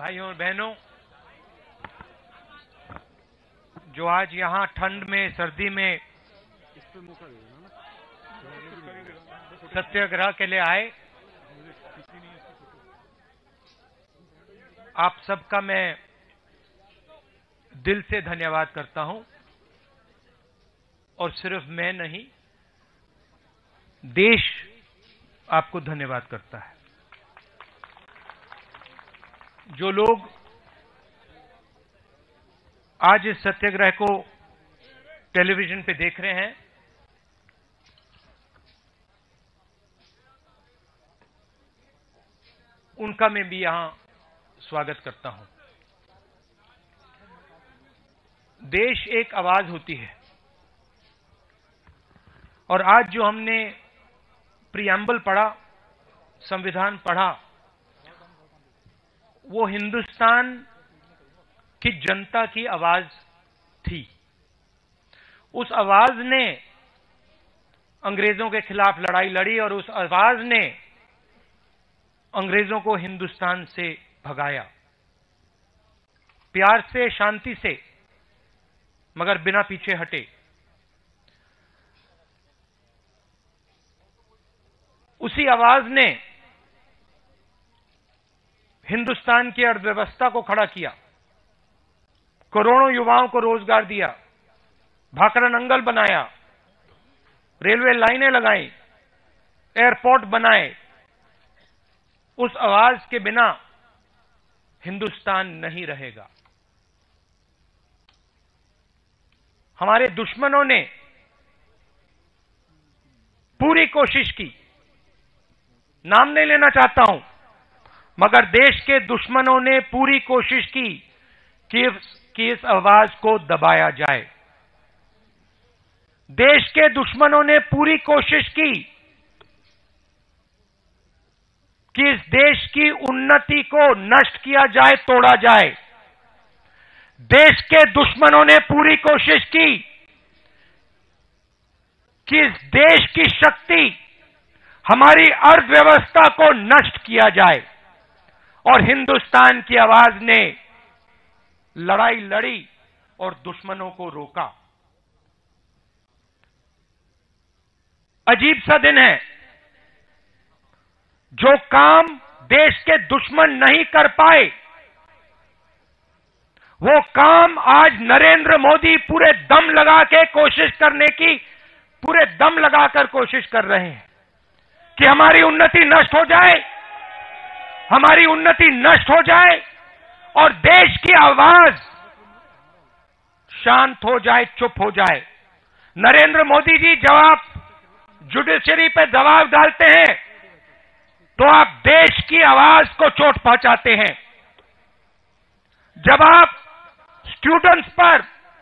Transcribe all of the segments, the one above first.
भाइयों और बहनों, जो आज यहाँ ठंड में, सर्दी में सत्याग्रह के लिए आए, आप सबका मैं दिल से धन्यवाद करता हूं। और सिर्फ मैं नहीं, देश आपको धन्यवाद करता है। जो लोग आज इस सत्याग्रह को टेलीविजन पे देख रहे हैं, उनका मैं भी यहां स्वागत करता हूं। देश एक आवाज होती है, और आज जो हमने प्रियम्बल पढ़ा, संविधान पढ़ा, वो हिंदुस्तान की जनता की आवाज थी। उस आवाज ने अंग्रेजों के खिलाफ लड़ाई लड़ी और उस आवाज ने अंग्रेजों को हिंदुस्तान से भगाया, प्यार से, शांति से, मगर बिना पीछे हटे। उसी आवाज ने हिंदुस्तान की अर्थव्यवस्था को खड़ा किया, करोड़ों युवाओं को रोजगार दिया, भाखड़ा नंगल बनाया, रेलवे लाइनें लगाई, एयरपोर्ट बनाए। उस आवाज के बिना हिंदुस्तान नहीं रहेगा। हमारे दुश्मनों ने पूरी कोशिश की, नाम नहीं लेना चाहता हूं, मगर देश के दुश्मनों ने पूरी कोशिश की कि इस आवाज को दबाया जाए। देश के दुश्मनों ने पूरी कोशिश की कि इस देश की उन्नति को नष्ट किया जाए, तोड़ा जाए। देश के दुश्मनों ने पूरी कोशिश की कि इस देश की शक्ति, हमारी अर्थव्यवस्था को नष्ट किया जाए। और हिंदुस्तान की आवाज ने लड़ाई लड़ी और दुश्मनों को रोका। अजीब सा दिन है। जो काम देश के दुश्मन नहीं कर पाए, वो काम आज नरेंद्र मोदी पूरे दम लगा के कोशिश करने की, पूरे दम लगाकर कोशिश कर रहे हैं कि हमारी उन्नति नष्ट हो जाए, हमारी उन्नति नष्ट हो जाए और देश की आवाज शांत हो जाए, चुप हो जाए। नरेंद्र मोदी जी, जब आप जुडिशरी पे दबाव डालते हैं तो आप देश की आवाज को चोट पहुंचाते हैं। जब आप स्टूडेंट्स पर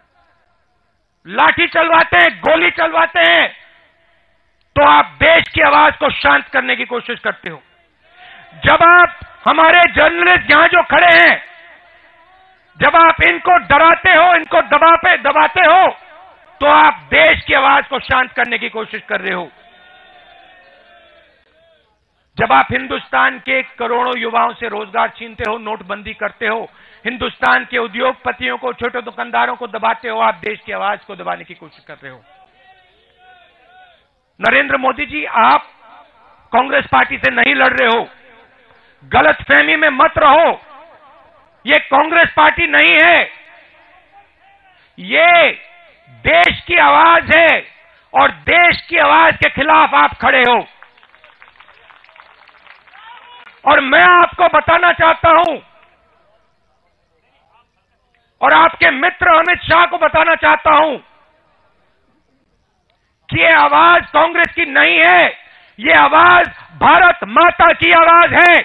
लाठी चलवाते हैं, गोली चलवाते हैं, तो आप देश की आवाज को शांत करने की कोशिश करते हो। जब आप हमारे जर्नलिस्ट यहां जो खड़े हैं, जब आप इनको डराते हो, इनको दबाते हो, तो आप देश की आवाज को शांत करने की कोशिश कर रहे हो। जब आप हिंदुस्तान के करोड़ों युवाओं से रोजगार छीनते हो, नोटबंदी करते हो, हिंदुस्तान के उद्योगपतियों को, छोटे दुकानदारों को दबाते हो, आप देश की आवाज को दबाने की कोशिश कर रहे हो। नरेंद्र मोदी जी, आप कांग्रेस पार्टी से नहीं लड़ रहे हो। गलतफहमी में मत रहो। ये कांग्रेस पार्टी नहीं है, ये देश की आवाज है और देश की आवाज के खिलाफ आप खड़े हो। और मैं आपको बताना चाहता हूं और आपके मित्र अमित शाह को बताना चाहता हूं कि ये आवाज कांग्रेस की नहीं है, ये आवाज भारत माता की आवाज है।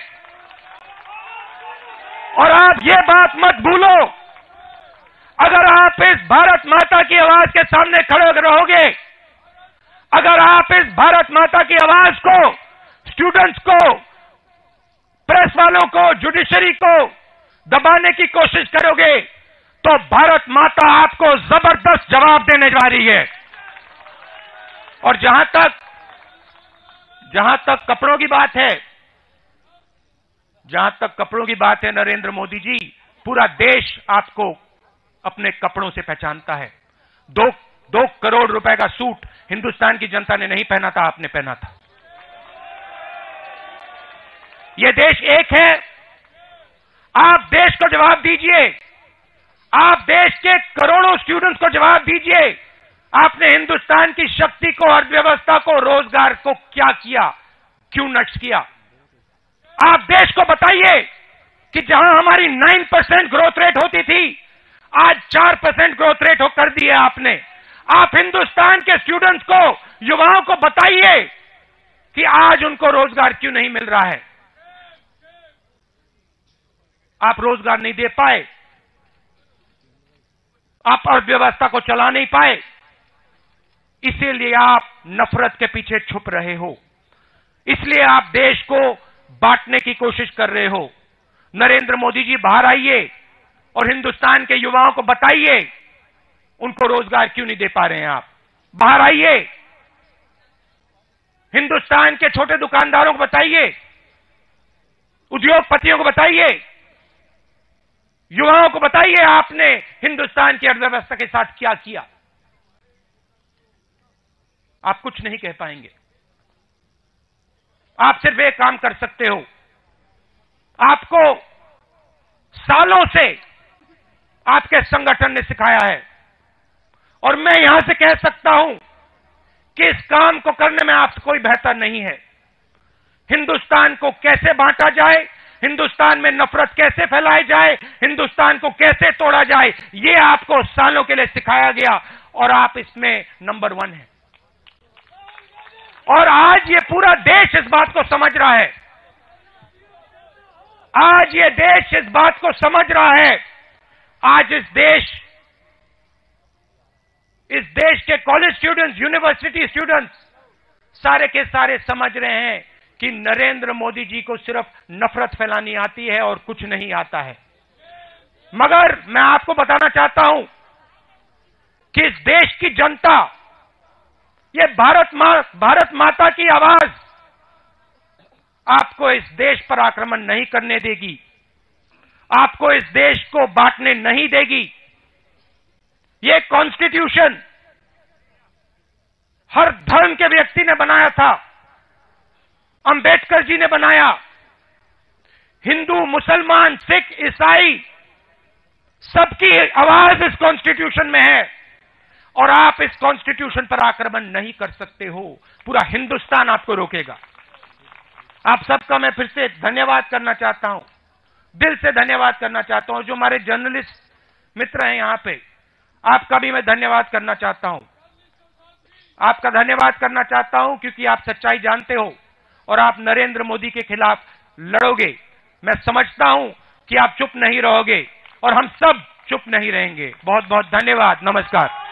और आप ये बात मत भूलो, अगर आप इस भारत माता की आवाज के सामने खड़े रहोगे, अगर आप इस भारत माता की आवाज को, स्टूडेंट्स को, प्रेस वालों को, जुडिशरी को दबाने की कोशिश करोगे, तो भारत माता आपको जबरदस्त जवाब देने जा रही है। और जहां तक कपड़ों की बात है, जहां तक कपड़ों की बात है नरेंद्र मोदी जी, पूरा देश आपको अपने कपड़ों से पहचानता है। 2 करोड़ रुपए का सूट हिंदुस्तान की जनता ने नहीं पहना था, आपने पहना था। यह देश एक है। आप देश को जवाब दीजिए। आप देश के करोड़ों स्टूडेंट्स को जवाब दीजिए। आपने हिंदुस्तान की शक्ति को, अर्थव्यवस्था को, रोजगार को क्या किया, क्यों नष्ट किया? आप देश को बताइए कि जहां हमारी 9% ग्रोथ रेट होती थी, आज 4% ग्रोथ रेट कर दी है आपने। आप हिंदुस्तान के स्टूडेंट्स को, युवाओं को बताइए कि आज उनको रोजगार क्यों नहीं मिल रहा है। आप रोजगार नहीं दे पाए, आप अर्थव्यवस्था को चला नहीं पाए, इसीलिए आप नफरत के पीछे छुप रहे हो, इसलिए आप देश को बांटने की कोशिश कर रहे हो। नरेंद्र मोदी जी, बाहर आइए और हिंदुस्तान के युवाओं को बताइए उनको रोजगार क्यों नहीं दे पा रहे हैं आप। बाहर आइए, हिंदुस्तान के छोटे दुकानदारों को बताइए, उद्योगपतियों को बताइए, युवाओं को बताइए आपने हिंदुस्तान की अर्थव्यवस्था के साथ क्या किया। आप कुछ नहीं कह पाएंगे। आप सिर्फ एक काम कर सकते हो। आपको सालों से आपके संगठन ने सिखाया है और मैं यहां से कह सकता हूं कि इस काम को करने में आपसे कोई बेहतर नहीं है। हिंदुस्तान को कैसे बांटा जाए, हिंदुस्तान में नफरत कैसे फैलाई जाए, हिंदुस्तान को कैसे तोड़ा जाए, यह आपको सालों के लिए सिखाया गया और आप इसमें नंबर 1 हैं। और आज ये पूरा देश इस बात को समझ रहा है। आज ये देश इस बात को समझ रहा है। आज इस देश के कॉलेज स्टूडेंट्स, यूनिवर्सिटी स्टूडेंट्स सारे के सारे समझ रहे हैं कि नरेंद्र मोदी जी को सिर्फ नफरत फैलानी आती है और कुछ नहीं आता है। मगर मैं आपको बताना चाहता हूं कि इस देश की जनता, ये भारत माता की आवाज आपको इस देश पर आक्रमण नहीं करने देगी, आपको इस देश को बांटने नहीं देगी। ये कॉन्स्टिट्यूशन हर धर्म के व्यक्ति ने बनाया था। अंबेडकर जी ने बनाया। हिंदू, मुसलमान, सिख, ईसाई सबकी आवाज इस कॉन्स्टिट्यूशन में है और आप इस कॉन्स्टिट्यूशन पर आक्रमण नहीं कर सकते हो। पूरा हिंदुस्तान आपको रोकेगा। आप सबका मैं फिर से धन्यवाद करना चाहता हूं, दिल से धन्यवाद करना चाहता हूं। जो हमारे जर्नलिस्ट मित्र हैं यहां पे, आपका भी मैं धन्यवाद करना चाहता हूं। आपका धन्यवाद करना चाहता हूं क्योंकि आप सच्चाई जानते हो और आप नरेंद्र मोदी के खिलाफ लड़ोगे। मैं समझता हूं कि आप चुप नहीं रहोगे और हम सब चुप नहीं रहेंगे। बहुत बहुत धन्यवाद। नमस्कार।